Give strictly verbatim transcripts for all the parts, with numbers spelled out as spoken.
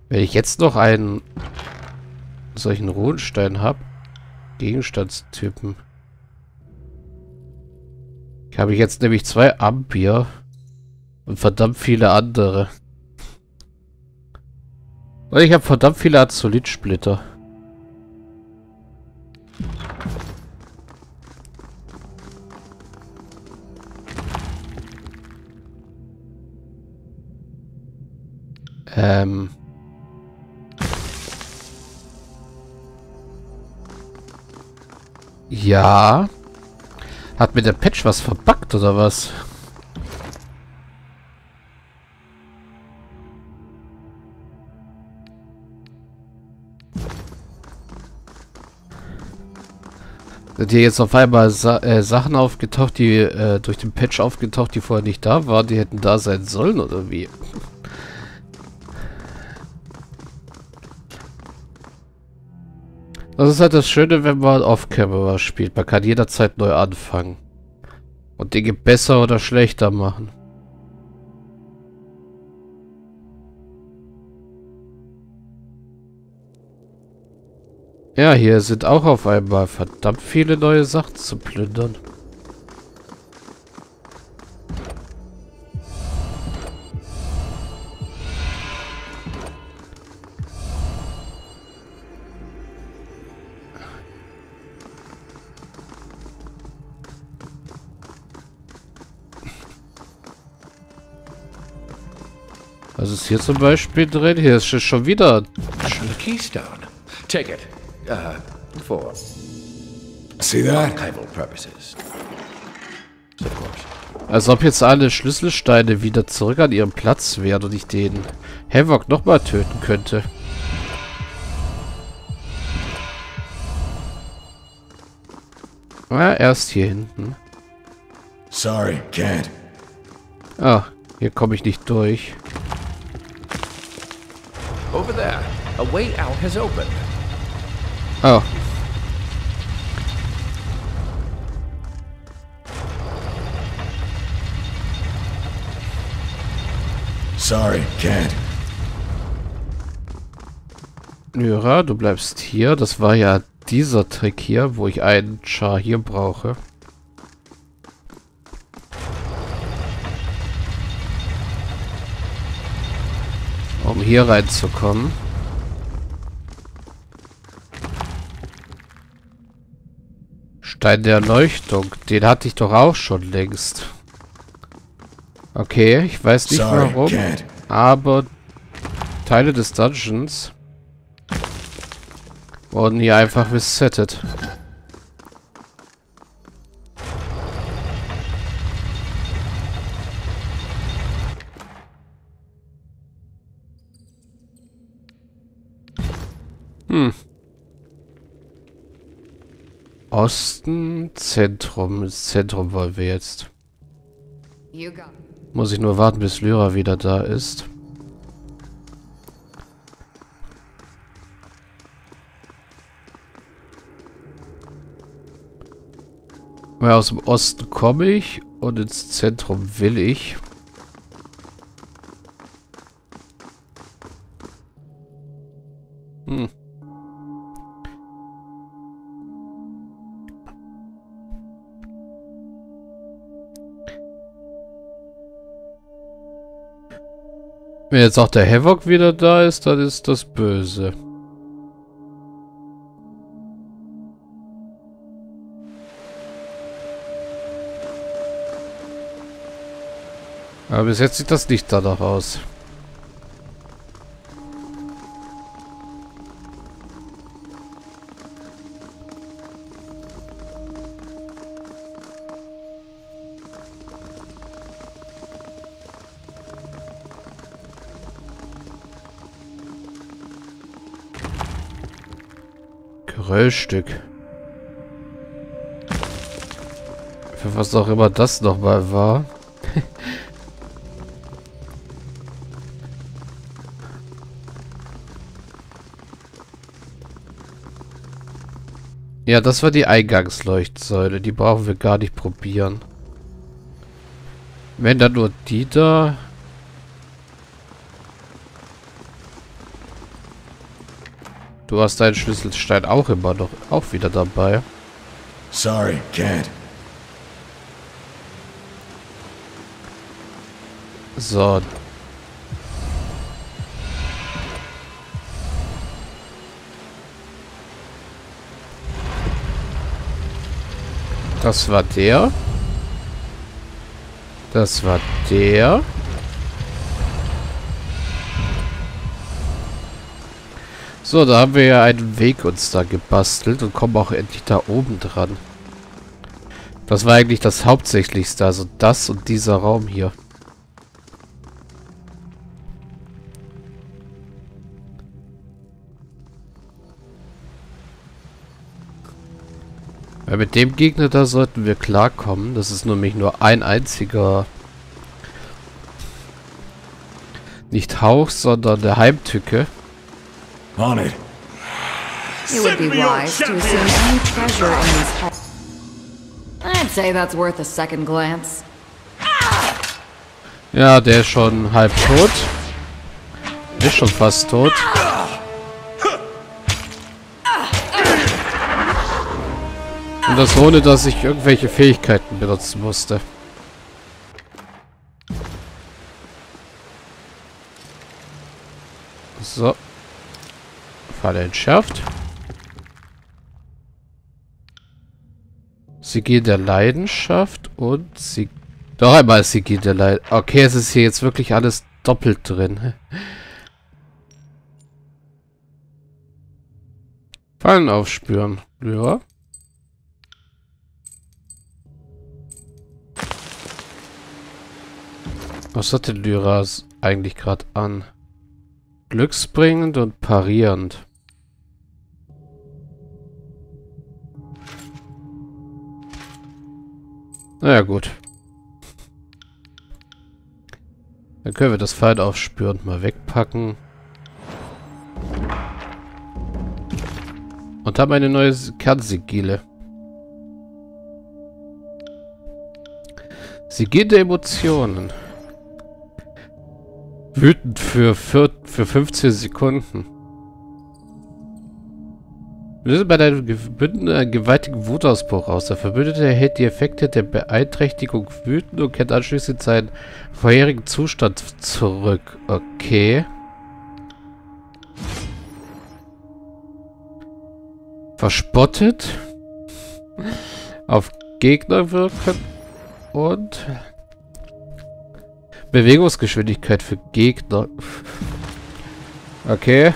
Wenn ich jetzt noch einen solchen Runenstein habe, Gegenstandstypen, habe ich jetzt nämlich zwei Ampere und verdammt viele andere. Und ich habe verdammt viele Azolith-Splitter. Ähm. Ja. Hat mir der Patch was verbuggt oder was? Sind hier jetzt auf einmal Sa äh, Sachen aufgetaucht, die äh, durch den Patch aufgetaucht, die vorher nicht da waren? Die hätten da sein sollen oder wie? Das ist halt das Schöne, wenn man Off-Camera spielt. Man kann jederzeit neu anfangen. Und Dinge besser oder schlechter machen. Ja, hier sind auch auf einmal verdammt viele neue Sachen zu plündern. Was ist hier zum Beispiel drin? Hier ist schon wieder... Keystone. Take it. Uh, for See that? archival purposes. Of course. Als ob jetzt alle Schlüsselsteine wieder zurück an ihrem Platz wären und ich den Havoc nochmal töten könnte. Ah, erst hier hinten. Sorry, can't. Ah, hier komme ich nicht durch. Over there, a way out has opened. Oh. Sorry, can't. Lyra, du bleibst hier. Das war ja dieser Trick hier, wo ich einen Char hier brauche. Um hier reinzukommen. Stein der Erleuchtung. Den hatte ich doch auch schon längst. Okay, ich weiß nicht Sorry, warum. can't. Aber Teile des Dungeons wurden hier einfach resettet. Hm. Osten, Zentrum. Das Zentrum wollen wir jetzt. Muss ich nur warten, bis Lyra wieder da ist. Weil aus dem Osten komme ich und ins Zentrum will ich. Hm. Wenn jetzt auch der Havoc wieder da ist, dann ist das böse. Aber bis jetzt sieht das nicht danach aus. Geröllstück. Für was auch immer das nochmal war. Ja, das war die Eingangsleuchtsäule. Die brauchen wir gar nicht probieren. Wenn dann nur die da. Du hast deinen Schlüsselstein auch immer noch auch wieder dabei. Sorry, can't. So. Das war der. Das war der. So, da haben wir ja einen Weg uns da gebastelt und kommen auch endlich da oben dran. Das war eigentlich das Hauptsächlichste, also das und dieser Raum hier. Weil mit dem Gegner da sollten wir klarkommen. Das ist nämlich nur ein einziger... Nicht Hauch, sondern der Heimtücke. On it. It would be wise to assume any treasure in these halls. I'd say that's worth a second glance. Ja, der ist schon halb tot. Ist schon fast tot. Und das ohne, dass ich irgendwelche Fähigkeiten benutzen musste. So. Falle entschärft. Sigill der Leidenschaft und sie. Noch einmal Sigill der Leidenschaft. Okay, es ist hier jetzt wirklich alles doppelt drin. Fallen aufspüren. Ja. Was hat denn Lyra eigentlich gerade an? Glücksbringend und parierend. Naja, gut. Dann können wir das Pfeil aufspüren und mal wegpacken. Und haben eine neue Kernsigile. Sigill der Emotionen. Wütend für, für, für fünfzehn Sekunden. Löse bei deinem Verbündeten einen gewaltigen Wutausbruch aus. Der Verbündete erhält die Effekte der Beeinträchtigung wütend und kehrt anschließend seinen vorherigen Zustand zurück. Okay. Verspottet. Auf Gegner wirken. Und Bewegungsgeschwindigkeit für Gegner. Okay.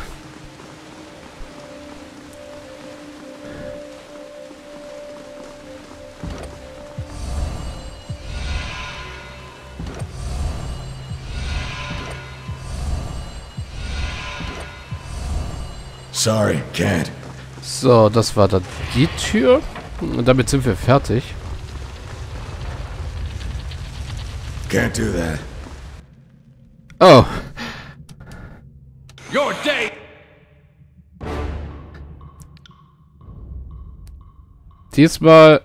Sorry, can't. So, das war dann die Tür. Und damit sind wir fertig. Can't do that. Oh. Your day! Diesmal...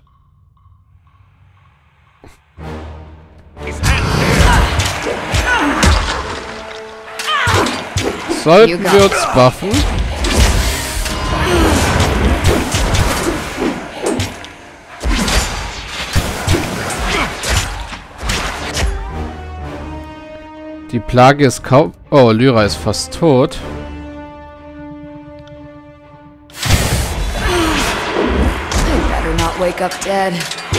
Sollten wir uns buffen? Die Plage ist kaum... Oh, Lyra ist fast tot. Better not wake up dead.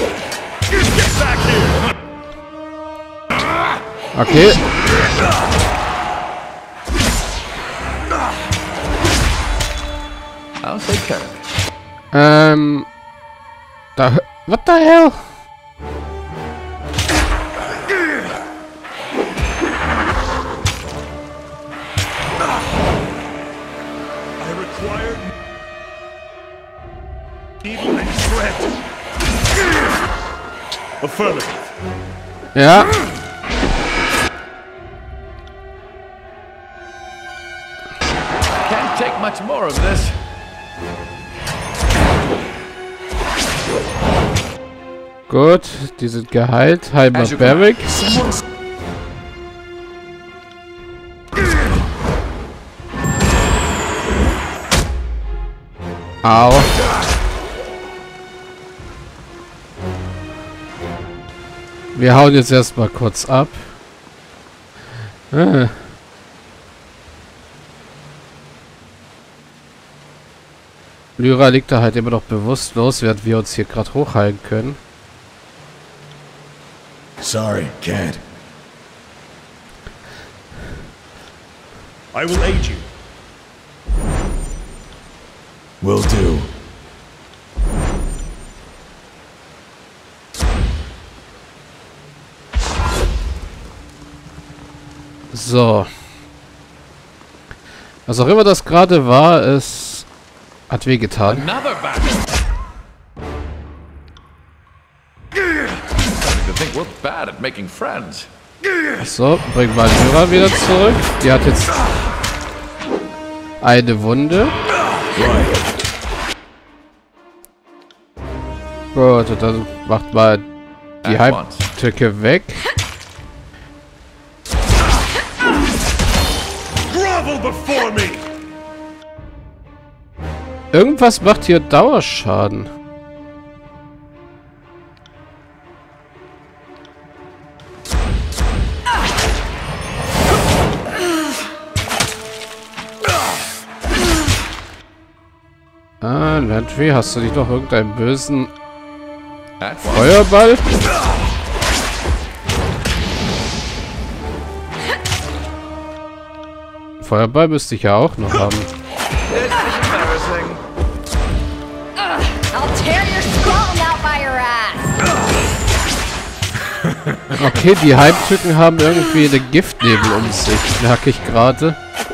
Okay. I'll take care of it. Ähm... Da... What the hell? Affirmative. Ja. Can't take much more of this. Gut, die sind geheilt. Heimer Barrick. Au. Wir hauen jetzt erstmal kurz ab. Ah. Lyra liegt da halt immer noch bewusstlos, während wir uns hier gerade hochheilen können. Sorry, can't. I will aid you. Will do. So. Was auch immer das gerade war, es hat wehgetan. Another battle. Starting to think we're bad at making friends. So, bringen wir Lyra wieder zurück. Die hat jetzt eine Wunde. Gut, und dann macht mal die Heimtücke weg. Irgendwas macht hier Dauerschaden. Ah, Landry, hast du nicht noch irgendeinen bösen Feuerball? Feuerball müsste ich ja auch noch haben. Okay, die Heimtücken haben irgendwie einen Giftnebel um sich, merke ich gerade.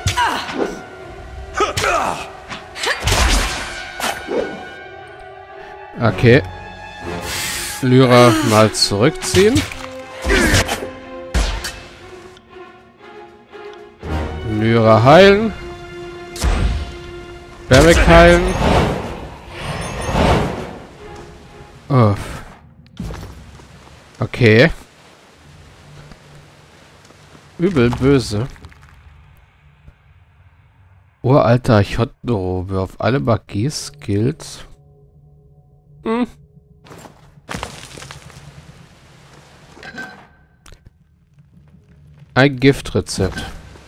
Okay. Lyra mal zurückziehen. Lyra heilen. Barrick heilen. Oh. Okay. Übel böse. Uralter Archontenrobe auf alle Magie-Skills. Hm. Ein Giftrezept.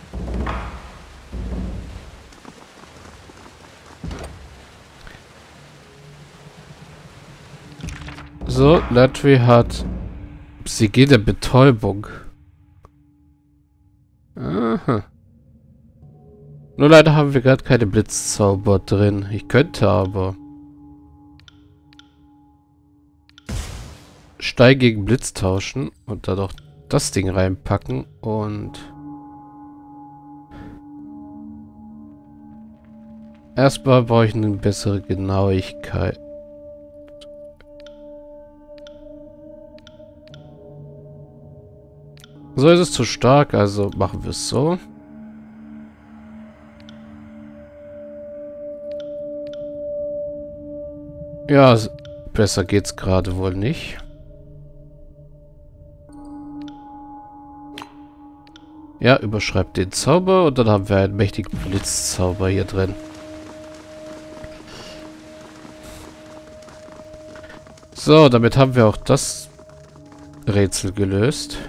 So, Landry hat Sigil der Betäubung. Aha. Nur leider haben wir gerade keine Blitzzauber drin. Ich könnte aber Stein gegen Blitz tauschen und da doch das Ding reinpacken und erstmal brauche ich eine bessere Genauigkeit. So ist es zu stark, also machen wir es so. Ja, besser geht's gerade wohl nicht. Ja, überschreibt den Zauber und dann haben wir einen mächtigen Blitzzauber hier drin. So, damit haben wir auch das Rätsel gelöst.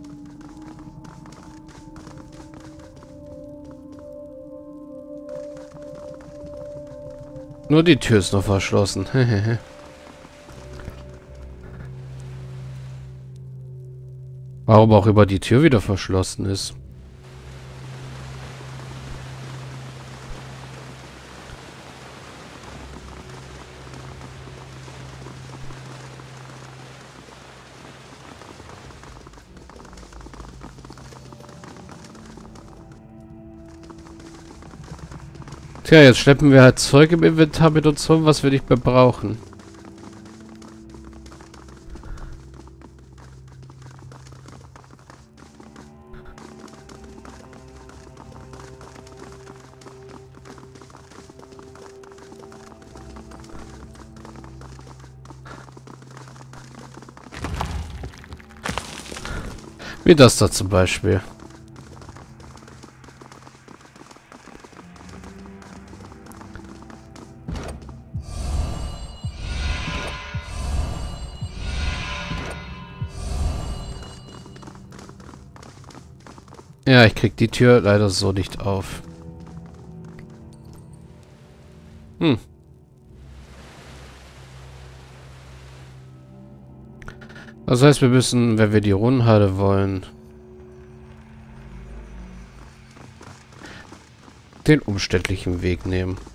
Nur die Tür ist noch verschlossen. Warum auch immer die Tür wieder verschlossen ist. Tja, jetzt schleppen wir halt Zeug im Inventar mit uns rum, was wir nicht mehr brauchen. Wie das da zum Beispiel. Ja, ich krieg die Tür leider so nicht auf. Hm. Das heißt, wir müssen, wenn wir die Rundenhalle wollen, den umständlichen Weg nehmen.